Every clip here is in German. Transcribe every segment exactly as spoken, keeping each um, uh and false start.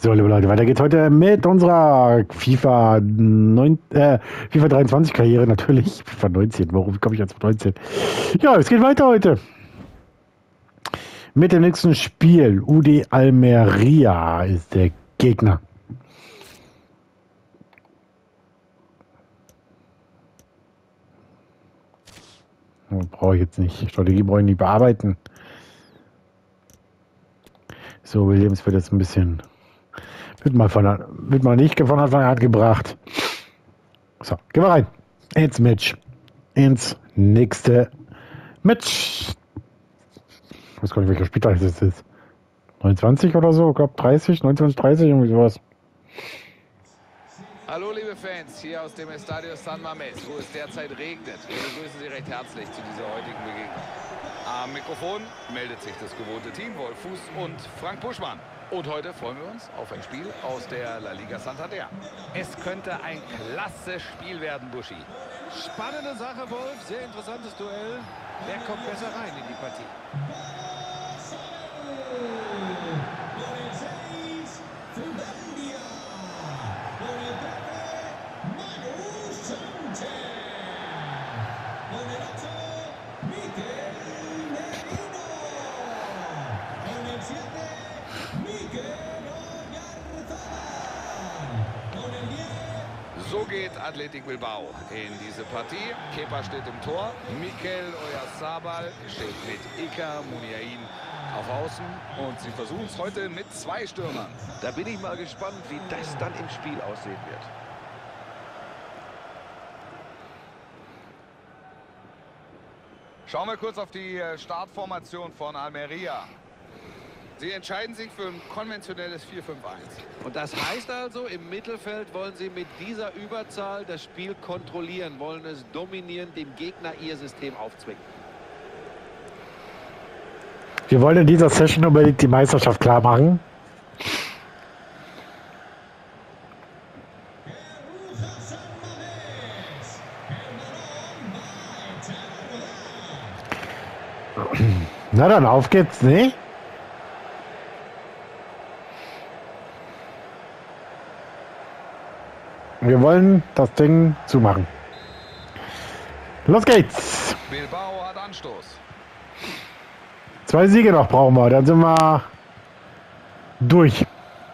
So, liebe Leute, weiter geht's heute mit unserer FIFA, neun, äh, FIFA dreiundzwanzig Karriere. Natürlich FIFA neunzehn. Warum komme ich jetzt auf neunzehn? Ja, es geht weiter heute. Mit dem nächsten Spiel. U D Almeria ist der Gegner. Brauche ich jetzt nicht. Strategie brauche ich nicht bearbeiten. So, Williams wird jetzt ein bisschen... Wird mal, von, wird mal nicht von Anfang an gebracht. So, gehen wir rein. Ins Match. Ins nächste Match. Ich weiß gar nicht, welcher Spieltag das ist. neunundzwanzig oder so? Ich glaube dreißig, neunundzwanzig, dreißig, irgendwie sowas. Hallo liebe Fans, hier aus dem Estadio San Mamés, wo es derzeit regnet. Wir begrüßen Sie recht herzlich zu dieser heutigen Begegnung. Am Mikrofon meldet sich das gewohnte Team, Wolf Fuß und Frank Buschmann. Und heute freuen wir uns auf ein Spiel aus der La Liga Santander. Es könnte ein klasse Spiel werden, Buschi. Spannende Sache, Wolf. Sehr interessantes Duell. Wer kommt besser rein in die Partie? So geht Athletic Bilbao in diese Partie. Kepa steht im Tor. Mikel Oyarzabal steht mit Iker Muniain auf Außen. Und sie versuchen es heute mit zwei Stürmern. Da bin ich mal gespannt, wie das dann im Spiel aussehen wird. Schauen wir kurz auf die Startformation von Almeria. Sie entscheiden sich für ein konventionelles vier fünf eins. Und das heißt also, im Mittelfeld wollen sie mit dieser Überzahl das Spiel kontrollieren, wollen es dominieren, dem Gegner ihr System aufzwingen. Wir wollen in dieser Session unbedingt die Meisterschaft klar machen. Na dann, auf geht's, ne? Wir wollen das Ding zumachen. Los geht's! Bilbao hat Anstoß. Zwei Siege noch brauchen wir, dann sind wir durch.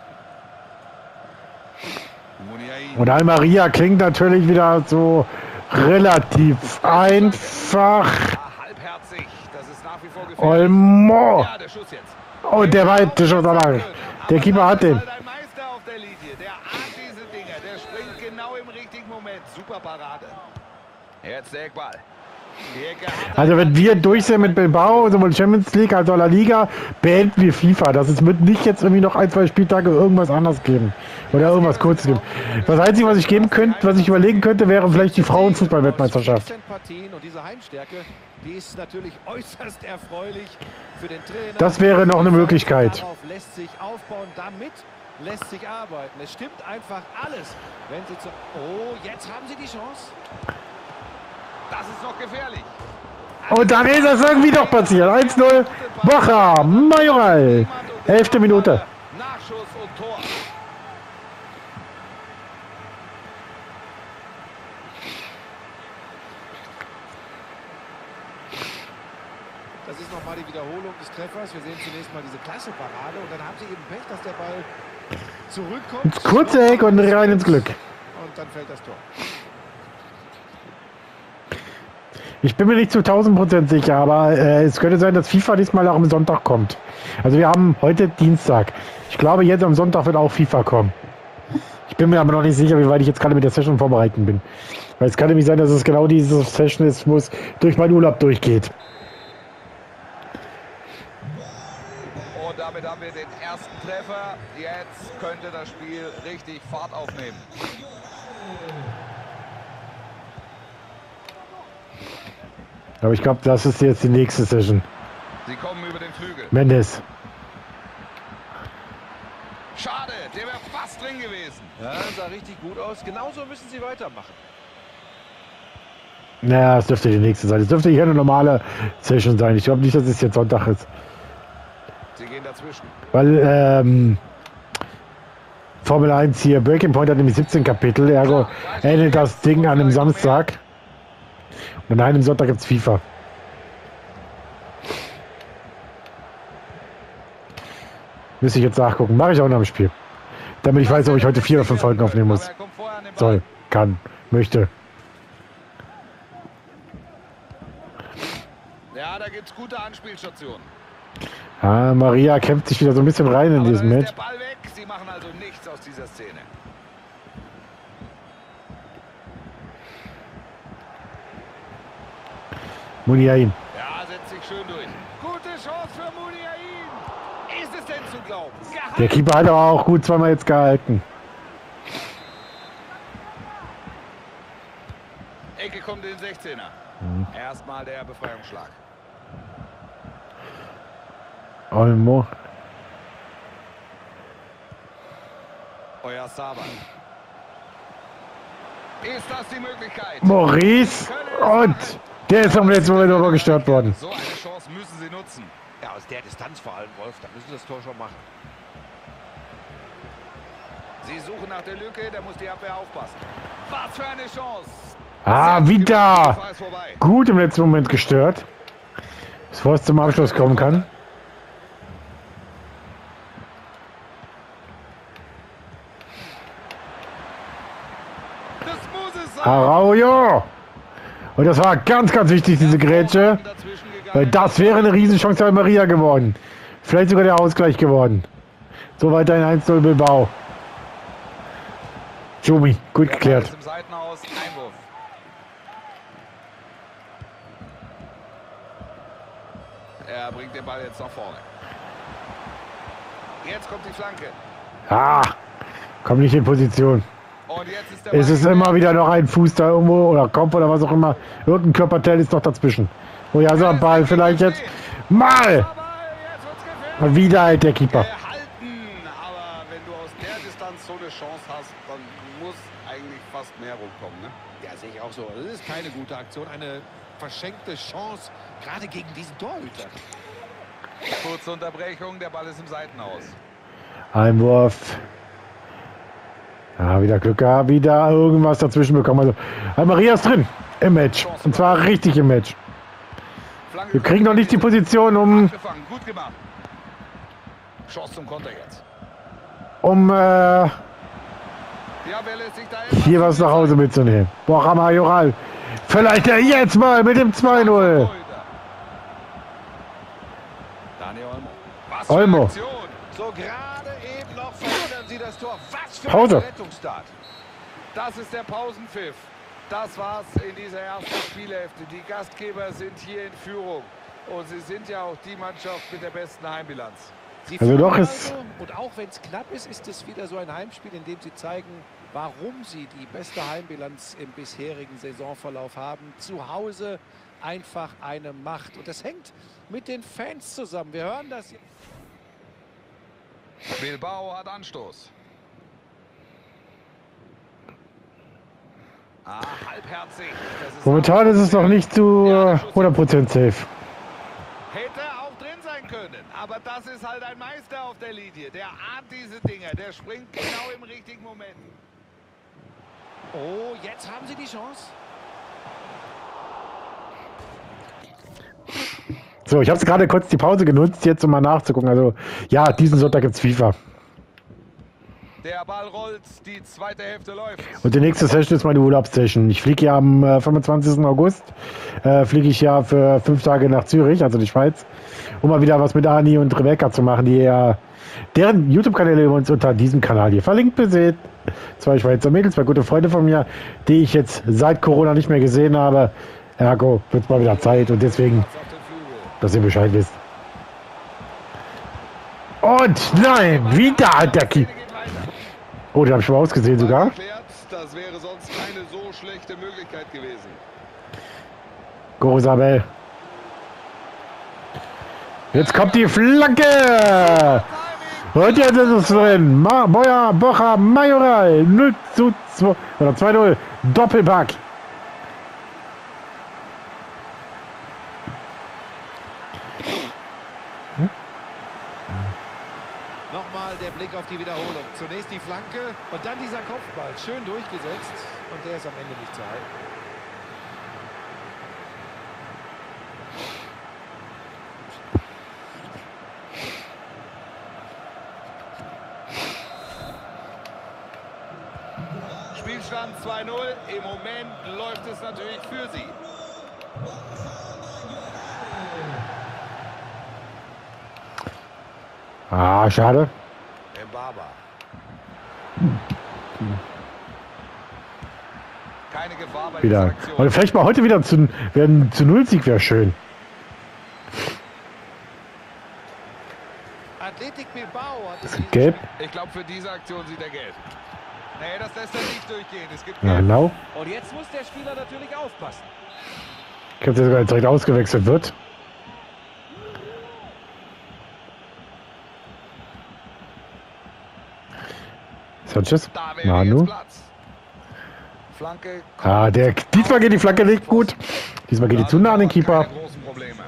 Und Almeria klingt natürlich wieder so relativ einfach. Halbherzig, das ist nach wie vor gefährlich. Olmo! Ja, der Schuss jetzt. Oh, der weite Schuss, aber der Keeper hat den. Der Meister auf der Linie, der ahnt diese Dinger, der springt genau im richtigen Moment. Super Parade. Jetzt der Eckball. Also wenn wir durch sind mit Bilbao, sowohl Champions League als auch La Liga, beenden wir FIFA. Das ist, wird nicht jetzt irgendwie noch ein, zwei Spieltage irgendwas anderes geben. Oder irgendwas kurzes geben. Das Einzige, was ich geben könnte, was ich überlegen könnte, wäre vielleicht die Frauenfußball-Weltmeisterschaft. Und diese Heimstärke, die ist natürlich äußerst erfreulich für den Trainer. Das wäre noch eine Möglichkeit. Darauf lässt sich aufbauen, damit lässt sich arbeiten. Es stimmt einfach alles. Wenn sie zu oh, jetzt haben sie die Chance. Das ist noch gefährlich. Und dann ist es irgendwie doch passiert. eins null. Bocha, Majoral. Elfte Minute. Nachschuss und Tor. Das ist nochmal die Wiederholung des Treffers. Wir sehen zunächst mal diese klasse Parade und dann haben sie eben Pech, dass der Ball zurückkommt. Ins kurze Eck und rein ins Glück. Und dann fällt das Tor. Ich bin mir nicht zu tausend Prozent sicher, aber äh, es könnte sein, dass FIFA diesmal auch am Sonntag kommt. Also wir haben heute Dienstag. Ich glaube, jetzt am Sonntag wird auch FIFA kommen. Ich bin mir aber noch nicht sicher, wie weit ich jetzt gerade mit der Session vorbereiten bin. Weil es kann nämlich sein, dass es genau diese Session ist, wo es durch meinen Urlaub durchgeht. Und damit haben wir den ersten Treffer. Jetzt könnte das Spiel richtig Fahrt aufnehmen. Aber ich glaube, das ist jetzt die nächste Session. Sie kommen über den Flügel. Mendes. Schade, der wäre fast drin gewesen. Ja, sah richtig gut aus. Genauso müssen sie weitermachen. Naja, es dürfte die nächste sein. Es dürfte hier eine normale Session sein. Ich glaube nicht, dass es jetzt Sonntag ist. Sie gehen dazwischen. Weil, ähm, Formel eins hier. Breaking Point hat nämlich siebzehn Kapitel. Ergo endet das Ding an einem Samstag. Und an einem Sonntag gibt es FIFA. Müsste ich jetzt nachgucken. Mache ich auch nach dem Spiel. Damit ich weiß, ob ich heute vier oder fünf Folgen aufnehmen muss. Soll, kann, möchte. Ja, da gibt es gute Anspielstationen. Ah, Maria kämpft sich wieder so ein bisschen rein in Aber diesem dann Match. ist der Ball weg. Sie machen also nichts aus dieser Szene. Muniain. Ja, setzt sich schön durch. Gute Chance für Muniain. Ist es denn zu glauben? Gehalten. Der Keeper hat aber auch gut zweimal jetzt gehalten. Ecke kommt in den sechzehner. Mhm. Erstmal der Befreiungsschlag. Olmo. Euer Saban. Ist das die Möglichkeit? Maurice. Und der ist am letzten Moment aber gestört worden. So eine Chance müssen sie nutzen. Ja, aus der Distanz vor allem, Wolf, da müssen sie das Tor schon machen. Sie suchen nach der Lücke, da muss die Abwehr aufpassen. Was für eine Chance. Ah, Sehr gut wieder. gemacht, die Gefahr ist vorbei. Gut im letzten Moment gestört. Bevor es zum Abschluss kommen kann. Das muss es sein. Araujo. Und das war ganz, ganz wichtig, diese Grätsche. Dazwischen gegangen. Weil das wäre eine Riesenchance für Maria geworden. Vielleicht sogar der Ausgleich geworden. So weiter eins null Bilbao. Jumi, gut Der Ball geklärt. ist im Seitenhaus. Einwurf. Er bringt den Ball jetzt nach vorne. Jetzt kommt die Flanke. Ah, komm nicht in Position. Und jetzt ist der Es Ball ist immer wieder noch ein Fuß da irgendwo oder Kopf oder was auch immer. Irgendein Körperteil ist noch dazwischen. Oh ja, so ein Ball vielleicht jetzt. Mal! Aber jetzt wird's gefährlich. Und wieder halt der Keeper. Gehalten. Aber wenn du aus der Distanz so eine Chance hast, dann muss eigentlich fast mehr rumkommen, ne? Ja, sehe ich auch so. Das ist keine gute Aktion, eine verschenkte Chance, gerade gegen diesen Torhüter. Kurze Unterbrechung, der Ball ist im Seitenhaus. Einwurf. Ja, wieder Glück gehabt, wieder irgendwas dazwischen bekommen. Also, also Maria ist drin im Match. Und zwar richtig im Match. Flanke Wir kriegen noch nicht die Position, um, Abgefangen, gut gemacht. Chance zum Konter jetzt. um äh, Ja, wer lässt sich da hier was nach Hause mitzunehmen. Borja Majoral. Vielleicht er jetzt mal mit dem zwei null. Daniel Olmo. Was für Olmo. eine Aktion. So gerade eben noch verhindern sie das Tor. Was für Pause. eine Rettungsstart. Das ist der Pausenpfiff. Das war's in dieser ersten Spielhälfte. Die Gastgeber sind hier in Führung. Und sie sind ja auch die Mannschaft mit der besten Heimbilanz. Sie Also führen doch ist- also, und auch wenn es knapp ist, ist es wieder so ein Heimspiel, in dem sie zeigen, warum sie die beste Heimbilanz im bisherigen Saisonverlauf haben. Zu Hause einfach eine Macht. Und das hängt mit den Fans zusammen. Wir hören das. Bilbao hat Anstoß. Ah, halbherzig. Das ist Momentan ist es noch nicht zu äh, hundert Prozent safe. Hätte auch drin sein können. Aber das ist halt ein Meister auf der Linie. Der ahnt diese Dinger. Der springt genau im richtigen Moment. Oh, jetzt haben sie die Chance. So, ich habe gerade kurz die Pause genutzt, jetzt um mal nachzugucken. Also, ja, diesen Sonntag gibt's FIFA. Der Ball rollt, die zweite Hälfte läuft. Und die nächste Session ist meine Urlaubssession. Ich fliege ja am äh, fünfundzwanzigsten August. Äh, fliege ich ja für fünf Tage nach Zürich, also die Schweiz, um mal wieder was mit Ani und Rebecca zu machen, die ja deren YouTube-Kanäle uns unter diesem Kanal hier verlinkt seht. Zwei Schweizer Mädels, zwei gute Freunde von mir, die ich jetzt seit Corona nicht mehr gesehen habe. Ergo, wird's mal wieder Zeit und deswegen, Auf den Flügel. dass ihr Bescheid wisst. Und nein, wieder hat der Keeper. Geht weiter. Oh, den habe ich schon mal ausgesehen sogar. Geklärt. Das wäre sonst keine so schlechte Möglichkeit gewesen. Gorosabel. Jetzt kommt die Flanke. Und jetzt ist es drin. Ma Boya, Bocha, Majoral. null zu zwei oder zwei null. Doppelpack. Nochmal der Blick Blick auf die Wiederholung. Zunächst die Flanke und dann dieser Kopfball. Schön durchgesetzt und der ist am Ende nicht zu halten. Spielstand zwei null. Im Moment läuft es natürlich für sie. Ah, schade. Mbaba. Keine Gefahr bei dieser Wieder. Aktion. Oder vielleicht mal heute wieder zu, werden zu Null Sieg wäre schön. Athletic Bilbao hat es Gelb. Ich glaube, für diese Aktion sieht er gelb. Nee, das lässt er nicht durchgehen. Es gibt Ja, gelb. genau. Und jetzt muss der Spieler natürlich aufpassen. Ich habe sogar direkt ausgewechselt wird. Sanchez. Da wäre Manu. jetzt Platz. Flanke. Ah, der, diesmal geht die Flanke nicht gut. Diesmal geht die zu nah an den Keeper. Keine großen Probleme.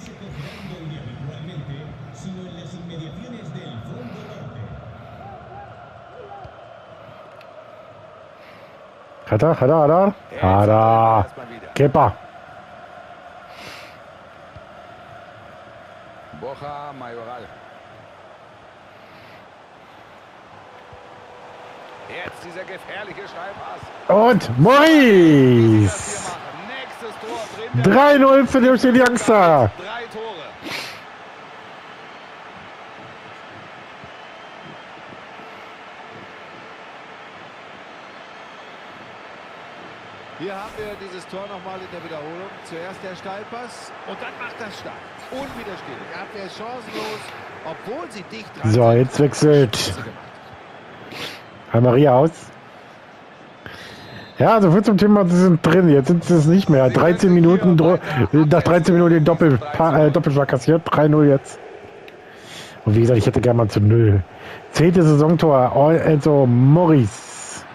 Hat er, hat er, hat er? Hat er. Keeper. Borja Mayoral. Jetzt dieser gefährliche Steilpass. Und Maurice. Das hier machen. Nächstes Tor drin. drei null für die Youngster. Drei Tore. Hier haben wir dieses Tor nochmal in der Wiederholung. Zuerst der Steilpass und dann macht das stark. Unwiderstehlich. Die Abwehr ist chancenlos, obwohl sie dicht dran So, sind. jetzt wechselt Maria aus. Ja, also für zum Thema, sie sind drin. Jetzt sind sie es nicht mehr. dreizehn Minuten, nach dreizehn Minuten den Doppel, äh, Doppelschlag kassiert. drei null jetzt. Und wie gesagt, ich hätte gerne mal zu null. Zehnte Saisontor, also Maurice.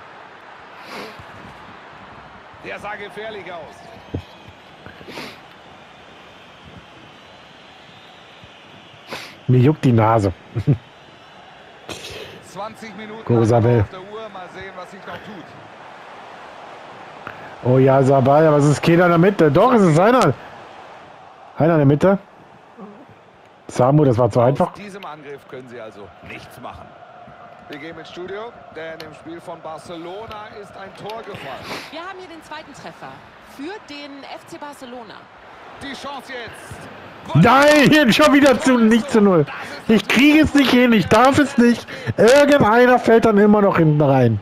Der sah gefährlich aus. Mir juckt die Nase. zwanzig Minuten Gorosabel. auf der Uhr. Mal sehen, was sich noch tut. Oh ja, Sabal, aber es ist keiner in der Mitte. Doch, es ist einer. Einer in der Mitte. Samu, das war zu einfach. Aus diesem Angriff können sie also nichts machen. Wir gehen ins Studio, denn im Spiel von Barcelona ist ein Tor gefallen. Wir haben hier den zweiten Treffer für den F C Barcelona. Die Chance jetzt. Nein, schon wieder zu nicht zu null. Ich kriege es nicht hin, ich darf es nicht. Irgendeiner fällt dann immer noch hinten rein.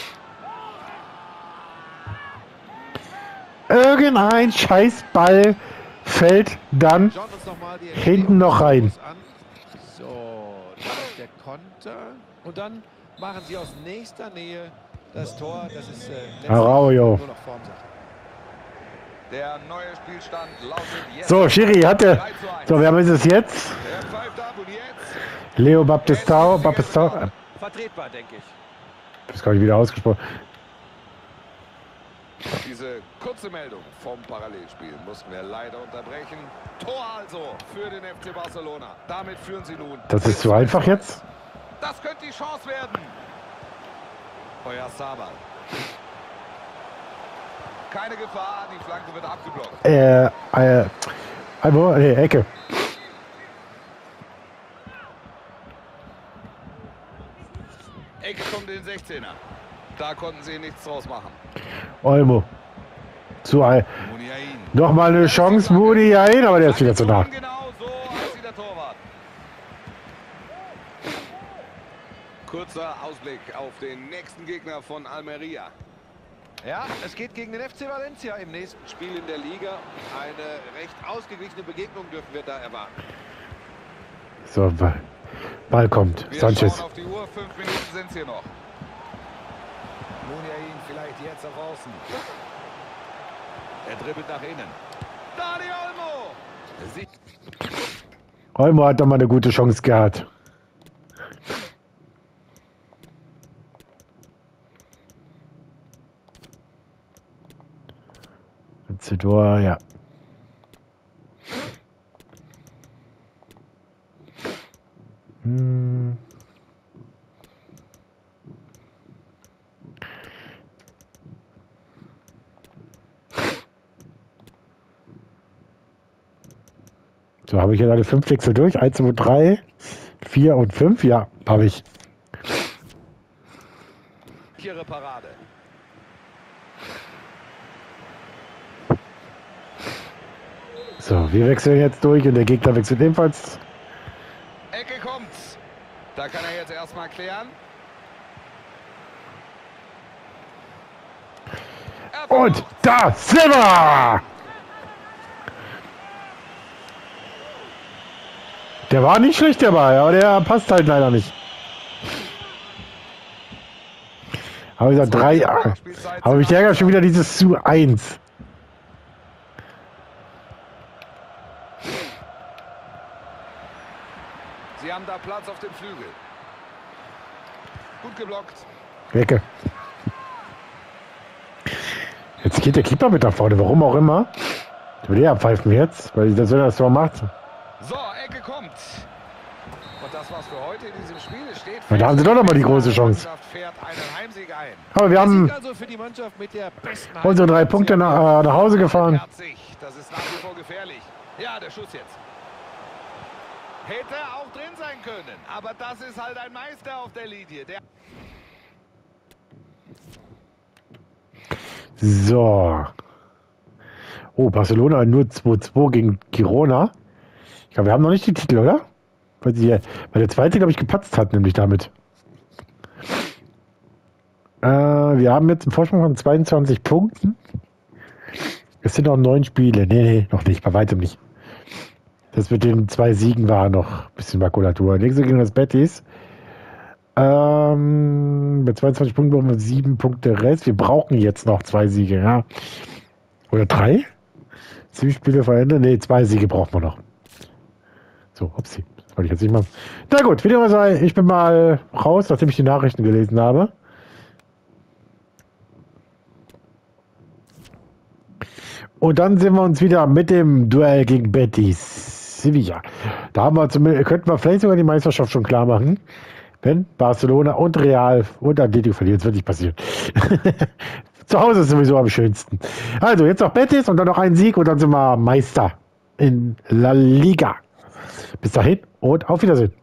Irgendein Scheißball fällt dann Schauen uns noch mal die hinten noch rein. an. So, da ist der Konter. Und dann machen sie aus nächster Nähe das Tor. Das ist äh, letztlich Araujo. nur noch Formsache. Der neue Spielstand lautet jetzt. So, Schiri hatte. drei zu eins. So, wer ist es jetzt? Er pfeift ab und jetzt. Leo Baptistao. Baptistao. Vertretbar, denke ich. Das ist gar nicht wieder ausgesprochen. Diese kurze Meldung vom Parallelspiel mussten wir leider unterbrechen. Tor also für den F C Barcelona. Damit führen sie nun. Das ist zu einfach jetzt. Das könnte die Chance werden. Euer Sabal. Keine Gefahr, die Flanke wird abgeblockt. Äh, äh, also, nee, Ecke. Ecke kommt in den sechzehner. Da konnten sie nichts draus machen. Olmo. Zu ein. Muniain. Nochmal eine Chance, Moody ein, aber der ist wieder zu nah. Genau so als der Torwart. Kurzer Ausblick auf den nächsten Gegner von Almeria. Ja, es geht gegen den F C Valencia im nächsten Spiel in der Liga. Eine recht ausgeglichene Begegnung dürfen wir da erwarten. So, Ball, Ball kommt. Wir Sanchez. schauen auf die Uhr, fünf Minuten sind es hier noch. Muniain vielleicht jetzt auf Außen. Er dribbelt nach innen. Dani Olmo! Sie Olmo hat doch mal eine gute Chance gehabt. Zidor, ja. Hm. So, habe ich hier alle fünf Wechsel durch. eins, zwei, drei, vier und fünf. Ja, habe ich. Ihre Parade. So, wir wechseln jetzt durch und der Gegner wechselt ebenfalls. Ecke kommt. Da kann er jetzt erstmal klären. Und da sind wir! Der war nicht schlecht dabei, aber der passt halt leider nicht. Aber ich gesagt, drei. Aber ich ärgere schon wieder dieses zu eins. Sie haben da Platz auf dem Flügel. Gut geblockt. Ecke. Jetzt geht der Keeper mit nach vorne, warum auch immer. Ich will eher pfeifen jetzt, weil das, wenn er das Tor macht. So, Ecke kommt. Und das war's für heute in diesem Spiel. Es steht Und da haben sie doch noch mal die große Chance. fährt einen Heimsieg ein. Aber wir haben Also für die Mannschaft mit der besten unsere drei Punkte nach, äh, nach Hause gefahren. Das ist nach wie vor gefährlich. Ja, der Schuss jetzt. Hätte auch drin sein können, aber das ist halt ein Meister auf der Linie. Der So. Oh, Barcelona nur zwei zwei gegen Girona. Ich glaube, wir haben noch nicht die Titel, oder? Weil, sie, weil der zweite, glaube ich, gepatzt hat, nämlich damit. Äh, wir haben jetzt einen Vorsprung von zweiundzwanzig Punkten. Es sind noch neun Spiele. Nee, nee, noch nicht, bei weitem nicht. Das mit den zwei Siegen war noch ein bisschen Makulatur. Nächste gegen das Betis. Ähm, mit zweiundzwanzig Punkten brauchen wir sieben Punkte Rest. Wir brauchen jetzt noch zwei Siege, ja. Oder drei? Sieben Spiele verändern? Ne, zwei Siege brauchen wir noch. So, upsie. Das wollte ich jetzt nicht machen. Na gut, wieder mal sagen, ich bin mal raus, nachdem ich die Nachrichten gelesen habe. Und dann sehen wir uns wieder mit dem Duell gegen Betis Sevilla. Da haben wir zumindest, könnten wir vielleicht sogar die Meisterschaft schon klar machen. Wenn Barcelona und Real und Atletico verlieren, das wird nicht passieren. Zu Hause ist sowieso am schönsten. Also, jetzt noch Betis und dann noch ein Sieg und dann sind wir Meister in La Liga. Bis dahin und auf Wiedersehen.